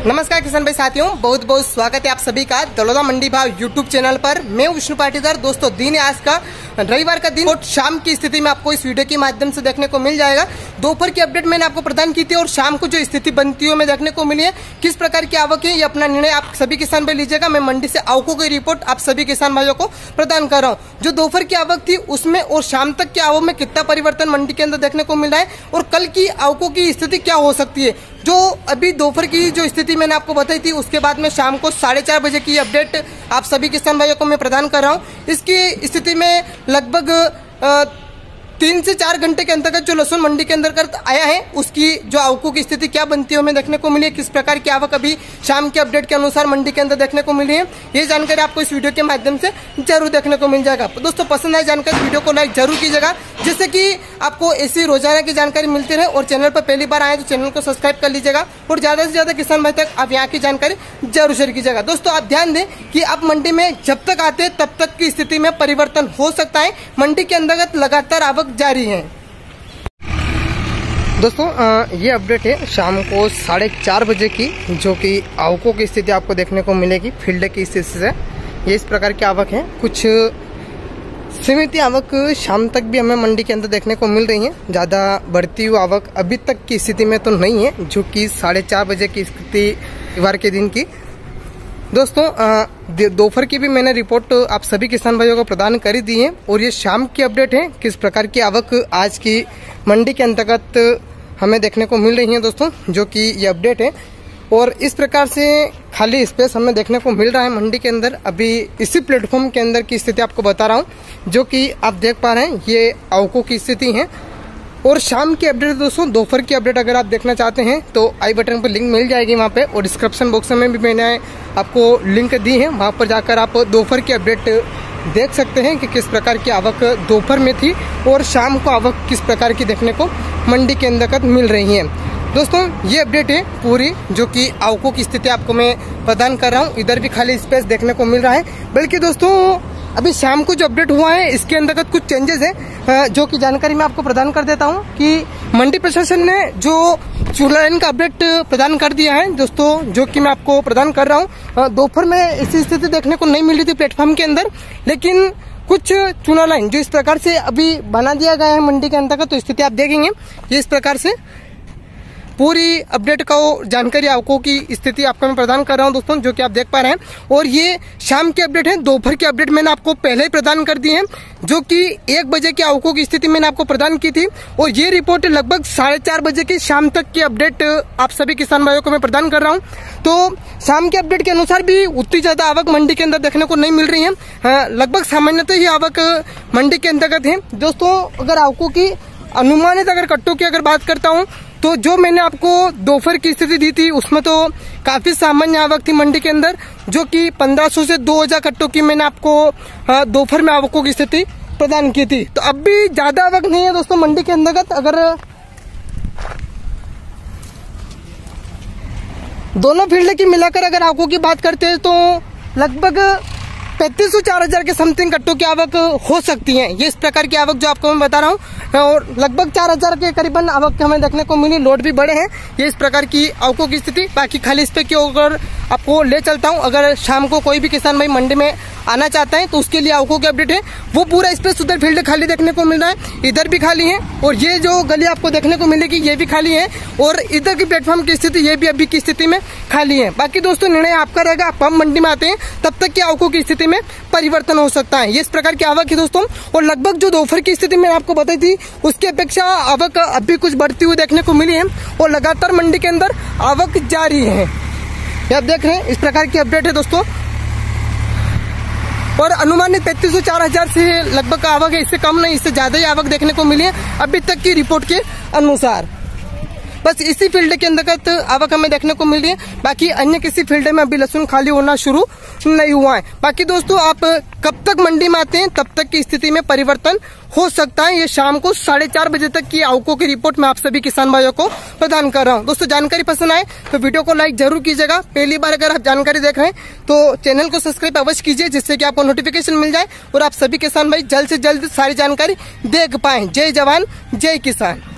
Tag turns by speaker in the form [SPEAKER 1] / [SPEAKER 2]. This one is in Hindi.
[SPEAKER 1] नमस्कार किसान भाई साथियों, बहुत बहुत स्वागत है आप सभी का दलोदा मंडी भाव यूट्यूब चैनल पर। मैं विष्णु पाटीदार। दोस्तों दिन है आज का रविवार का दिन और शाम की स्थिति में आपको इस वीडियो के माध्यम से देखने को मिल जाएगा। दोपहर की अपडेट मैंने आपको प्रदान की थी और शाम को जो स्थिति बनती है में देखने को मिली है, किस प्रकार की आवक है, ये अपना निर्णय आप सभी किसान भाई लीजिएगा। मैं मंडी से आवकों की रिपोर्ट आप सभी किसान भाइयों को प्रदान कर रहा हूँ। जो दोपहर की आवक थी उसमें और शाम तक की आवक में कितना परिवर्तन मंडी के अंदर देखने को मिल रहा है और कल की आवकों की स्थिति क्या हो सकती है। जो अभी दोपहर की जो स्थिति मैंने आपको बताई थी उसके बाद में शाम को 4:30 बजे की अपडेट आप सभी किसान भाइयों को मैं प्रदान कर रहा हूँ। इसकी स्थिति में लगभग 3 से 4 घंटे के अंतर्गत जो लहसुन मंडी के अंदर आया है उसकी जो आवकों की स्थिति क्या बनती है हमें देखने को मिली है। किस प्रकार की आवक अभी शाम के अपडेट के अनुसार मंडी के अंदर देखने को मिली है, ये जानकारी आपको इस वीडियो के माध्यम से जरूर देखने को मिल जाएगा। दोस्तों पसंद आए जानकारी वीडियो को लाइक जरूर कीजिएगा, जिससे कि आपको ऐसी रोजाना की जानकारी मिलती रहे। और चैनल पर पहली बार आए तो चैनल को सब्सक्राइब कर लीजिएगा और ज्यादा से ज्यादा किसान भाई तक आप यहाँ की जानकारी जरूर शेयर कीजिएगा। दोस्तों आप ध्यान दें कि आप मंडी में जब तक आते हैं तब तक की स्थिति में परिवर्तन हो सकता है। मंडी के अंतर्गत लगातार आवक जारी है। दोस्तों ये अपडेट है शाम को 4:30 बजे की, जो कि आवकों की स्थिति आपको देखने को मिलेगी फील्ड की स्थिति से। ये इस प्रकार की आवक है, कुछ सीमित आवक शाम तक भी हमें मंडी के अंदर देखने को मिल रही है। ज़्यादा बढ़ती हुई आवक अभी तक की स्थिति में तो नहीं है, जो कि 4:30 बजे की स्थिति रविवार के दिन की। दोस्तों दोपहर की भी मैंने रिपोर्ट आप सभी किसान भाइयों को प्रदान कर दी है और ये शाम की अपडेट है किस प्रकार की आवक आज की मंडी के अंतर्गत हमें देखने को मिल रही है। दोस्तों जो कि ये अपडेट है और इस प्रकार से खाली स्पेस हमें देखने को मिल रहा है मंडी के अंदर। अभी इसी प्लेटफॉर्म के अंदर की स्थिति आपको बता रहा हूँ, जो कि आप देख पा रहे हैं ये आवकों की स्थिति है। और शाम की अपडेट दोस्तों, दोपहर की अपडेट अगर आप देखना चाहते हैं तो आई बटन पर लिंक मिल जाएगी वहाँ पे, और डिस्क्रिप्शन बॉक्स में भी मैंने आपको लिंक दी है, वहाँ पर जाकर आप दोपहर की अपडेट देख सकते हैं कि किस प्रकार की आवक दोपहर में थी और शाम को आवक किस प्रकार की देखने को मंडी के अंतर्गत मिल रही है। दोस्तों ये अपडेट है पूरी, जो कि आवकों की स्थिति आपको मैं प्रदान कर रहा हूँ। इधर भी खाली स्पेस देखने को मिल रहा है, बल्कि दोस्तों अभी शाम को जो अपडेट हुआ है इसके अंतर्गत कुछ चेंजेस है, जो कि जानकारी मैं आपको प्रदान कर देता हूँ कि मंडी प्रशासन ने जो चूल्हा लाइन का अपडेट प्रदान कर दिया है दोस्तों, जो कि मैं आपको प्रदान कर रहा हूँ। दोपहर में ऐसी स्थिति देखने को नहीं मिल रही थी प्लेटफॉर्म के अंदर, लेकिन कुछ चूल्हा लाइन जो इस प्रकार से अभी बना दिया गया है मंडी के अंतर्गत, तो स्थिति आप देखेंगे ये इस प्रकार से पूरी अपडेट का जानकारी आवकों की स्थिति आपको मैं प्रदान कर रहा हूं दोस्तों, जो कि आप देख पा रहे हैं। और ये शाम की अपडेट है, दोपहर की अपडेट मैंने आपको पहले ही प्रदान कर दी है, जो कि 1 बजे की आवकों की स्थिति मैंने आपको प्रदान की थी। और ये रिपोर्ट लगभग 4:30 बजे की शाम तक की अपडेट आप सभी किसान भाइयों को मैं प्रदान कर रहा हूँ। तो शाम के अपडेट के अनुसार भी उतनी ज्यादा आवक मंडी के अंदर देखने को नहीं मिल रही है, लगभग सामान्यतः ही आवक मंडी के अंतर्गत है। दोस्तों अगर आवकों की अनुमानित अगर कट्टों की अगर बात करता हूँ तो जो मैंने आपको दोपहर की स्थिति दी थी उसमें तो काफी सामान्य आवक थी मंडी के अंदर, जो कि 1500 से 2000 कट्टों की मैंने आपको दोपहर में आवकों की स्थिति प्रदान की थी। तो अब भी ज्यादा आवक नहीं है दोस्तों मंडी के अंतर्गत। अगर दोनों फील्ड की मिलाकर अगर आवकों की बात करते हैं तो लगभग 3500-4000 के समथिंग कट्टों की आवक हो सकती है। ये इस प्रकार की आवक जो आपको मैं बता रहा हूँ, और लगभग 4000 के करीबन आवक हमें देखने को मिली। लोड भी बड़े हैं। ये इस प्रकार की आवकों की स्थिति। बाकी खाली इस पे की अगर आपको ले चलता हूँ, अगर शाम को कोई भी किसान भाई मंडी में आना चाहता है तो उसके लिए आवकों की अपडेट है। वो पूरा स्पेस उधर फील्ड खाली देखने को मिल रहा है, इधर भी खाली है, और ये जो गली आपको देखने को मिलेगी ये भी खाली है, और इधर की प्लेटफॉर्म की स्थिति ये भी अभी की स्थिति में खाली है। बाकी दोस्तों निर्णय आपका रहेगा, आप मंडी में आते हैं तब तक की आवकों की स्थिति में परिवर्तन हो सकता है। ये इस प्रकार की आवक है दोस्तों। और लगभग जो दोपहर की स्थिति मैंने आपको बताई थी उसकी अपेक्षा आवक अभी कुछ बढ़ती हुई देखने को मिली है और लगातार मंडी के अंदर आवक जारी है। आप देख रहे हैं इस प्रकार की अपडेट है दोस्तों। और अनुमानित 3500-4000 से लगभग आवक है, इससे कम नहीं, इससे ज्यादा ही आवक देखने को मिली है अभी तक की रिपोर्ट के अनुसार। बस इसी फील्ड के अंतर्गत आवक हमें देखने को मिल रही है, बाकी अन्य किसी फील्ड में अभी लहसुन खाली होना शुरू नहीं हुआ है। बाकी दोस्तों आप कब तक मंडी में आते हैं तब तक की स्थिति में परिवर्तन हो सकता है। ये शाम को 4:30 बजे तक की आवकों की रिपोर्ट मैं आप सभी किसान भाइयों को प्रदान कर रहा हूँ। दोस्तों जानकारी पसंद आए तो वीडियो को लाइक जरूर कीजिएगा। पहली बार अगर आप जानकारी देख रहे हैं तो चैनल को सब्सक्राइब अवश्य कीजिए, जिससे कि आपको नोटिफिकेशन मिल जाए और आप सभी किसान भाई जल्द से जल्द सारी जानकारी देख पाए। जय जवान जय किसान।